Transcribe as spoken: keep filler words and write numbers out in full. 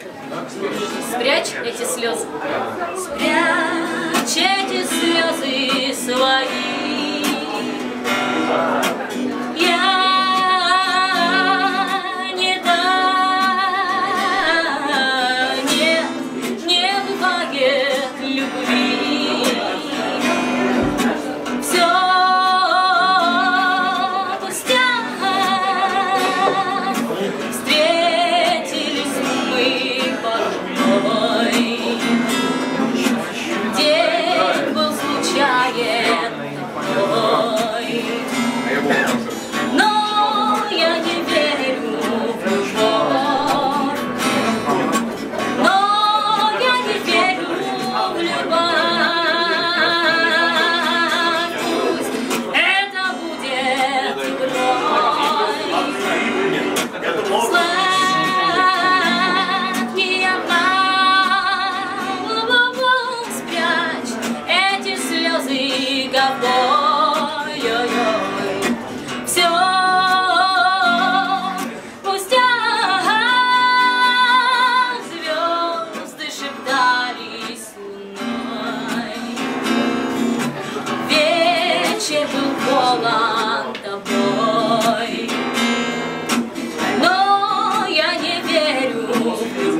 Спрячь эти слезы. Спрячь эти слезы свои. Я не та, нет, не бывает любви. Все пустяк. Встретились мы порой. День был случайен такой. Но я не верю в любовь. Но я не верю в любовь. Пусть это будет игрой. Сладкий обман. Спрячь эти слезы головой. Все пустяк. Звезды шептались луной. Вечер был полон тобой. Но я не верю в любовь.